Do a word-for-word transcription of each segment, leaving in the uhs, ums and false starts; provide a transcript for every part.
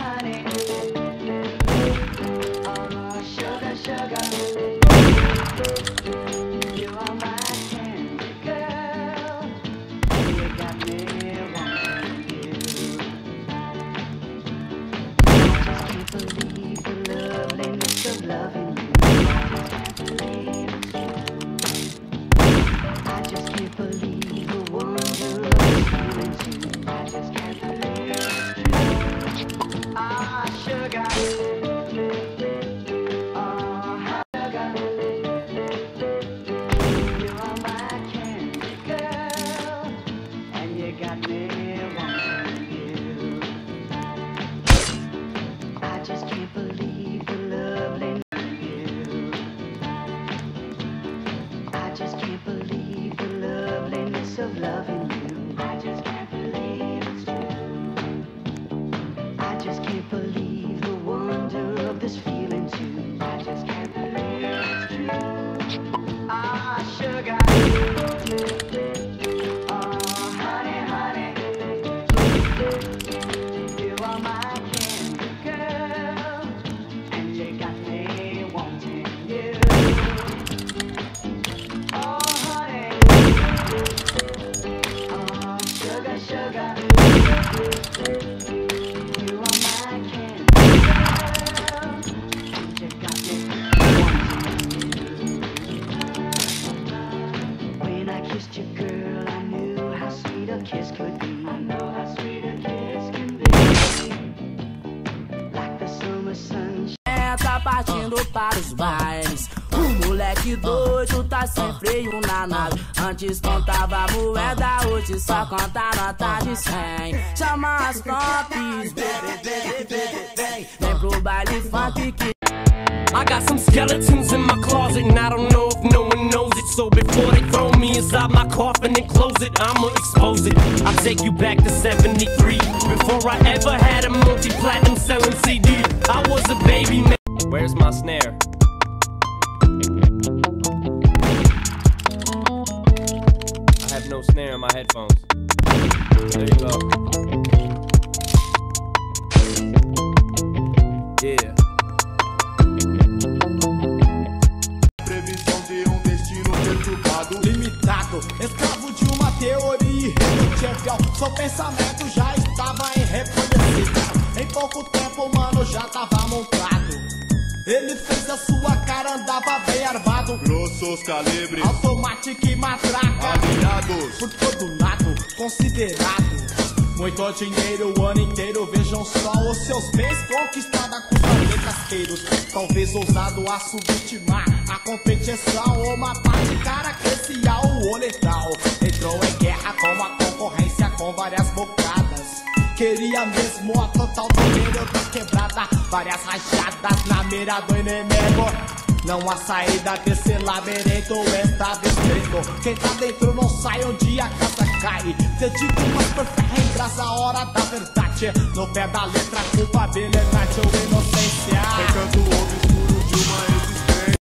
honey. Oh, sugar, sugar. You are my candy girl. You got me wanting you. I just can't believe the loveliness of loving you. I just can't believe the wonder of feeling too. I just can't believe it's true. Ah, sugar. Oh, sugar. You are my candy girl, and you got me wanting you. I just can't believe the loveliness of you. I just can't believe the loveliness of loving you. I just can't believe it's true. I just can't believe the wonder of this feeling too. I just can't believe it's true. Ah, sugar. Oh, honey, honey. You are my candy girl, and you got me wanting you. Oh, honey. Oh, sugar, sugar. You are my candy girl, and you got me wanting you. When I kissed you, girl, I knew how sweet a kiss could be. I know how sweet a kiss can be. Like the summer sunshine. Tá partindo para os bailes. O moleque doido tá sem freio na nave. Antes contava moeda, hoje só conta nota de cem. Chama as tops, vem pro baile funk que I got some skeletons in my closet, and I don't know if no one knows it. So before they throw me inside my coffin and close it, I'ma expose it. I'll take you back to seventy-three. Before I ever had a multi-platinum selling C D, I was a baby man. Where's my snare? I have no snare in my headphones. There you go. Yeah. Previsão de um destino perturbado, limitado, escravo de uma teoria irredutível. Seu pensamento já estava irreconhecível. Em pouco tempo, mano, já tava montado. Ele fez a sua cara, andava bem armado. grossos calibres, Automático e matraca, alinhados, por todo lado, considerado. Muito dinheiro o ano inteiro, vejam só os seus bens conquistados a custa de casqueiros. Talvez ousado a subestimar a competição ou matar de cara que esse é o letal. Entrou em guerra com a concorrência com várias bocadas. Queria mesmo a total domínio da quebrada. Várias rajadas na mira do inimigo. Não há saída desse labirinto estado estreito. Quem tá dentro não sai, um dia a casa cai. Dedito mais por ferro em brasa, a hora da verdade. No pé da letra, culpabilidade ou inocência. recanto obscuro de uma existência.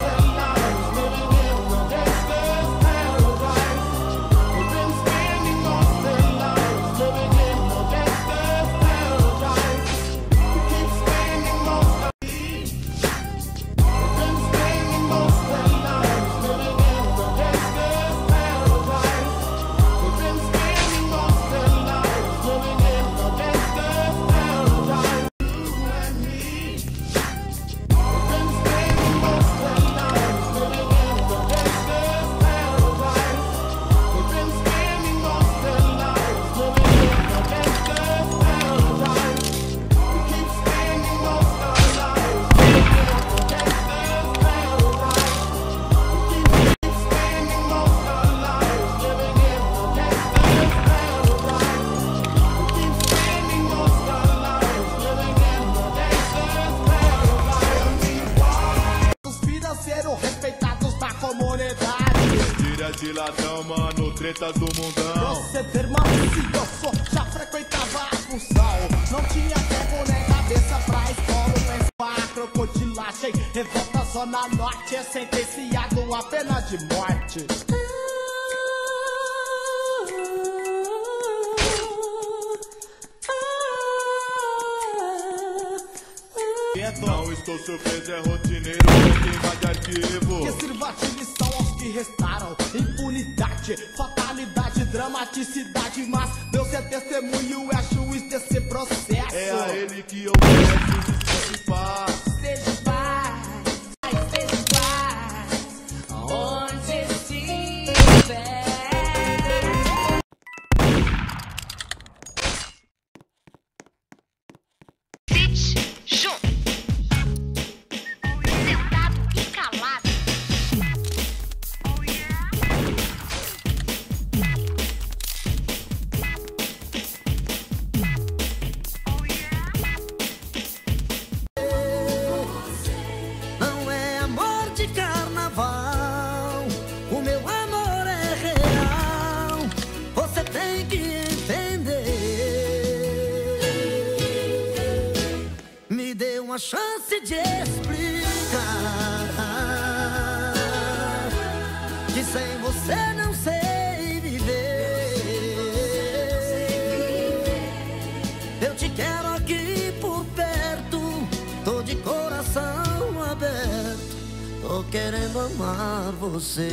De ladrão, mano, tretas do mundão. Você permanecioso, já frequentava a função. Não tinha tempo nem cabeça pra escola. Pensar crocodilagem, revolta zona norte. É sentenciado a pena de morte. Não estou surpreso, é rotineiro, é queima de arquivo. Que sirva de lição aos que restaram. Impunidade, fatalidade, dramaticidade. Mas Deus é testemunho, é juiz desse processo. É a ele que eu peço, justiça e paz. Seja paz, seja paz, onde estiver. Chance de explicar que sem você não sei viver. Eu te quero aqui por perto, tô de coração aberto, tô querendo amar você.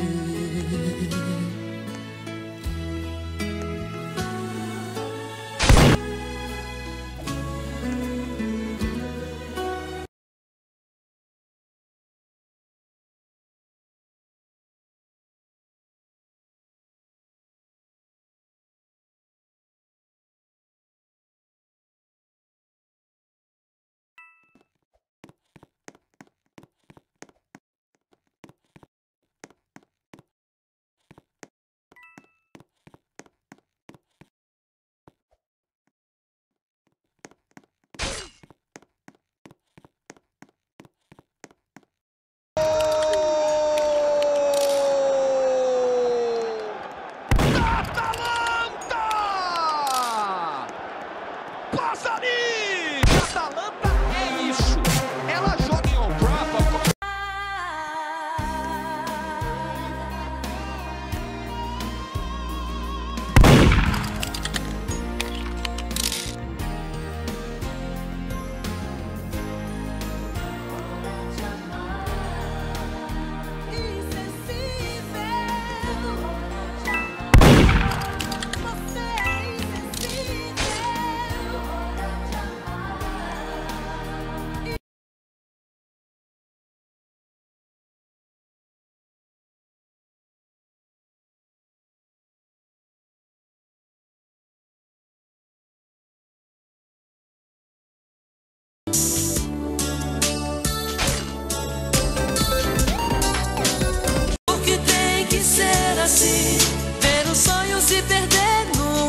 Assim, ver o sonho se perder no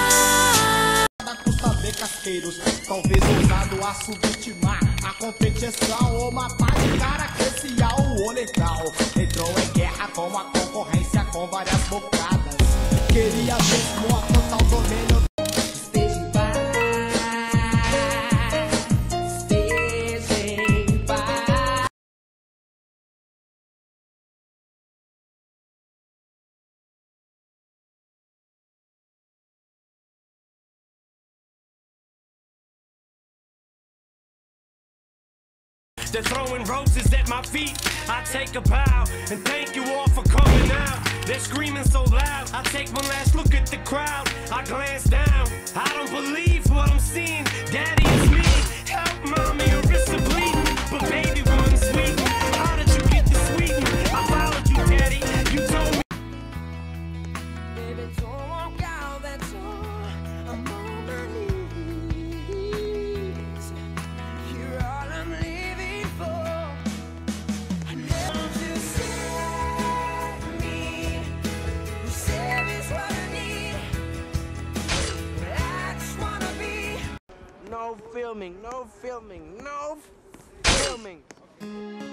ar. Custa ver casqueiros, talvez ousado a subestimar a competição ou matar de cara que esse é o legal. Entrou em guerra com a concorrência com várias bocadas. Queria mesmo a total domínio. They're throwing roses at my feet. I take a bow and thank you all for coming out. They're screaming so loud. I take one last look at the crowd. I glance down. I don't believe what I'm seeing. Daddy, it's me. Help, mommy, your wrists are bleeding. But baby, one sweet. How did you get the sweet? I followed you, Daddy. You told me. Baby, don't walk out that door. I'm on my knees. You're all I'm living for. I never to save me. You save is what I need. I just wanna be. No filming, no filming, no filming.